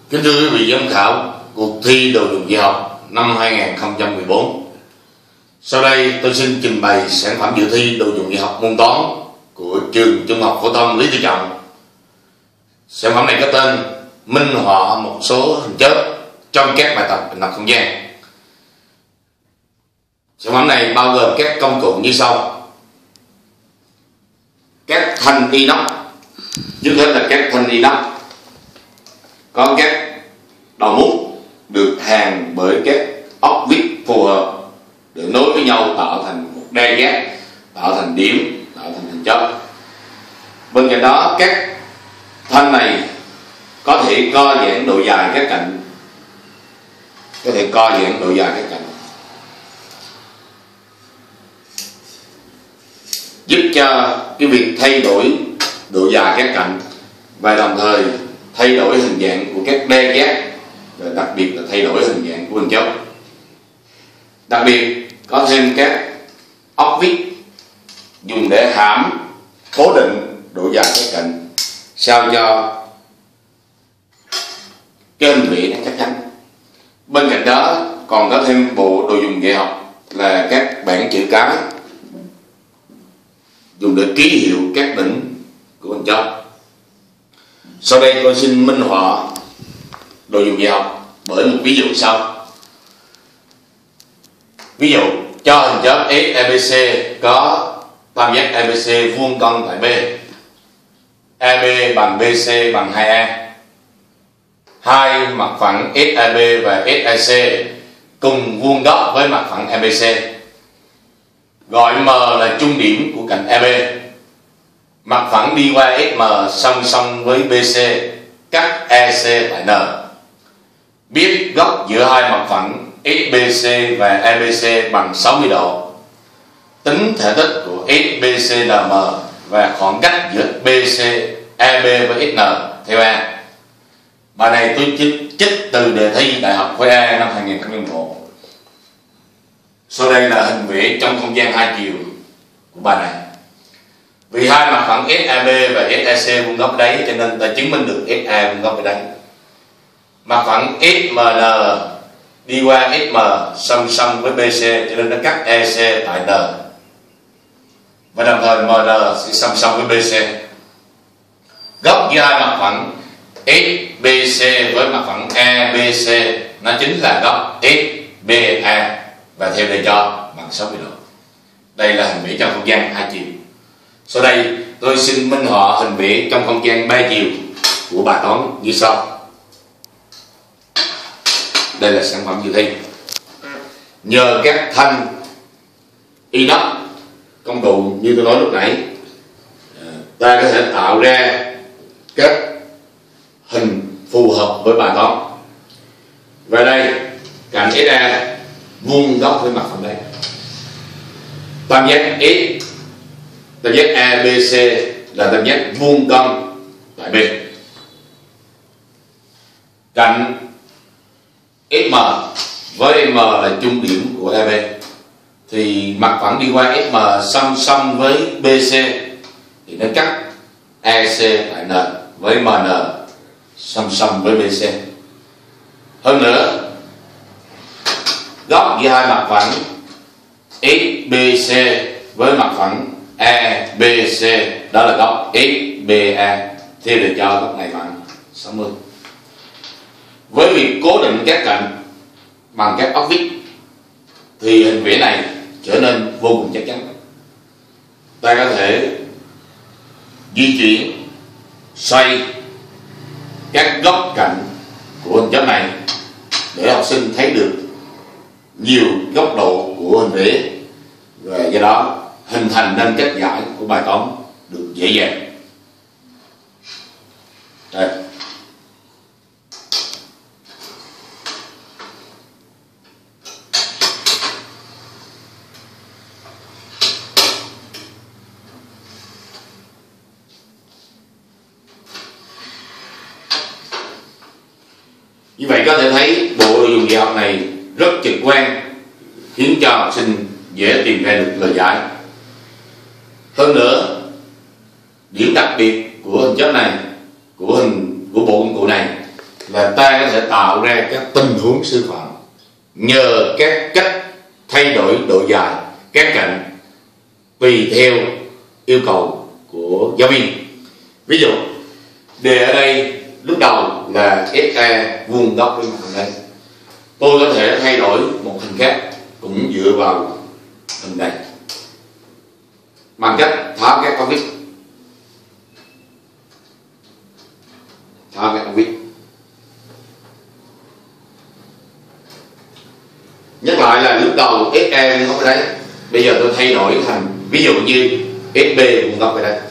Kính thưa quý vị giám khảo cuộc thi đồ dùng dạy học năm 2014. Sau đây tôi xin trình bày sản phẩm dự thi đồ dùng dạy học môn toán của trường Trung học phổ thông Lý Tự Trọng. Sản phẩm này có tên minh họa một số hình chớp trong các bài tập hình lập không gian. Sản phẩm này bao gồm các công cụ như sau: các thanh inox, trước hết là các thanh inox có các đầu mút được hàn bởi các ốc vít phù hợp để nối với nhau tạo thành một đa giác, tạo thành điểm, tạo thành hình chớp. Bên cạnh đó, các thanh này có thể co giãn độ dài các cạnh, giúp cho cái việc thay đổi độ dài các cạnh và đồng thời thay đổi hình dạng của các đa giác, và đặc biệt là thay đổi hình dạng của hình chớp. Đặc biệt có thêm các ốc vít dùng để hãm cố định độ dài các cạnh sao cho cái hình vẽ nó chắc chắn. Bên cạnh đó còn có thêm bộ đồ dùng dạy học là các bảng chữ cái dùng để ký hiệu các đỉnh của hình chớp. Sau đây tôi xin minh họa đồ dùng dạy học bởi một ví dụ sau. Ví dụ cho hình chớp SABC có tam giác ABC vuông cong tại B, AB bằng BC bằng 2A. Hai mặt phẳng SAB và SAC cùng vuông góc với mặt phẳng ABC. Gọi M là trung điểm của cạnh AB. Mặt phẳng đi qua SM song song với BC, cắt EC tại N. Biết góc giữa hai mặt phẳng SBC và ABC bằng 60 độ. Tính thể tích của SBCNM và khoảng cách giữa BC, AB với SN theo A. Bài này tôi trích từ đề thi Đại học khối A năm 2001. Sau đây là hình vẽ trong không gian hai chiều của bài này. Vì hai mặt phẳng SAB và SAC vuông góc ở đấy, cho nên ta chứng minh được SA vuông góc ở đấy. Mặt phẳng SMN đi qua SM song song với BC, cho nên nó cắt EC tại N. Và đồng thời MN sẽ song song với BC. Góc giữa hai mặt phẳng SBC với mặt phẳng ABC nó chính là góc SBA và theo đề cho bằng 60 độ. Đây là hình vẽ trong không gian hai chiều. Sau đây tôi xin minh họa hình vẽ trong không gian ba chiều của bài toán như sau. Đây là sản phẩm dự thi. Nhờ các thanh inox công cụ như tôi nói lúc nãy, ta có thể tạo ra các hình phù hợp với bài toán. Và đây cạnh SA vuông góc với mặt phẳng đây. Tam giác S, tam giác ABC là tam giác vuông cong tại B. Cạnh SM với M là trung điểm của AB, thì mặt phẳng đi qua SM song song với BC thì nó cắt EC tại N với MN song song với BC. Hơn nữa, góc giữa hai mặt phẳng SBC với mặt phẳng ABC đó là góc SBA, theo đề cho góc này bằng 60. Với việc cố định các cạnh bằng các ốc vít thì hình vẽ này trở nên vô cùng chắc chắn. Ta có thể di chuyển, xoay các góc cạnh của hình chớp này để học sinh thấy được nhiều góc độ của hình vẽ, và do đó hình thành nên cách giải của bài toán được dễ dàng. Đây. Như vậy có thể thấy bộ đồ dùng dạy học này rất trực quan, khiến cho học sinh dễ tìm ra được lời giải. Hơn nữa, điểm đặc biệt của hình chớp này, của bộ công cụ này là ta có thể tạo ra các tình huống sư phạm nhờ các cách thay đổi độ dài các cạnh tùy theo yêu cầu của giáo viên. Ví dụ đề ở đây lúc đầu là FA vuông góc với mặt đây, tôi có thể thay đổi một hình khác cũng dựa vào hình này bằng cách tháo các con vít. Nhắc lại là lúc đầu FA vuông góc ở đây, bây giờ tôi thay đổi thành ví dụ như FB vuông góc ở đây.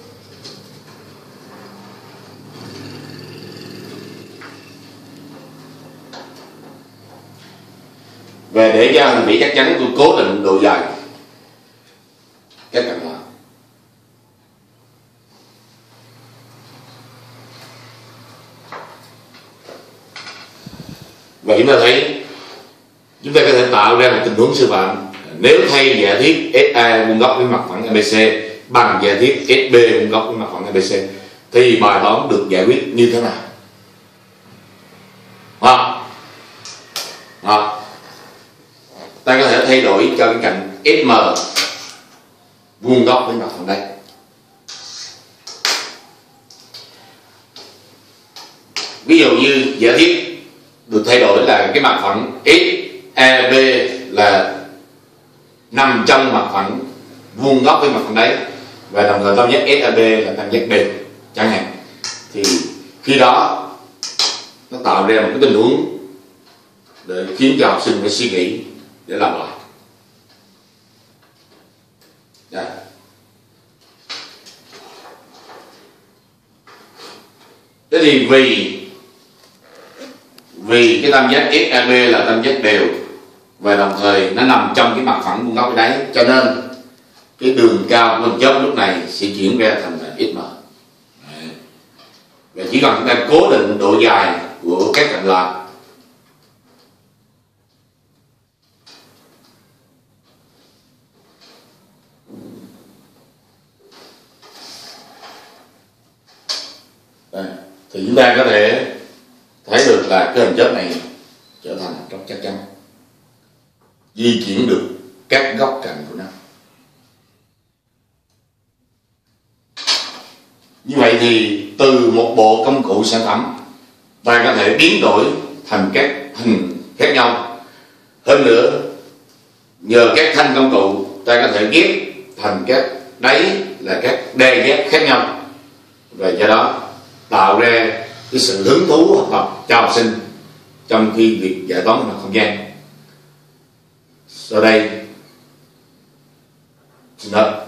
Và để cho hình vẽ chắc chắn, tôi cố định độ dài các cạnh đó. Vậy chúng ta thấy chúng ta có thể tạo ra một tình huống sư phạm nếu thay giả thiết SA vuông góc với mặt phẳng ABC bằng giả thiết SB vuông góc với mặt phẳng ABC thì bài toán được giải quyết như thế nào? Ta có thể thay đổi cho cái cạnh SM vuông góc với mặt phẳng đây. Ví dụ như giả thiết được thay đổi là cái mặt phẳng SAB là nằm trong mặt phẳng vuông góc với mặt phẳng đấy, và đồng thời tam giác SAB là tam giác đều chẳng hạn, thì khi đó nó tạo ra một cái tình huống để khiến cho học sinh phải suy nghĩ để làm lại. Đây. Thế thì vì cái tam giác SAB là tam giác đều và đồng thời nó nằm trong cái mặt phẳng vuông góc ở đấy, cho nên cái đường cao của hình chớp lúc này sẽ chuyển ra thành SM. Và chỉ cần chúng ta cố định độ dài của các cạnh lại, thì chúng ta có thể thấy được là cái hình chớp này trở thành rất chắc chắn, di chuyển được các góc cạnh của nó. Như vậy thì từ một bộ công cụ sản phẩm, ta có thể biến đổi thành các hình khác nhau. Hơn nữa, nhờ các thanh công cụ, ta có thể ghép thành các đáy là các đe ghép khác nhau, và do đó tạo ra cái sự hứng thú học tập cho học sinh trong khi việc giải toán mặt không gian. Sau đây, xin hết.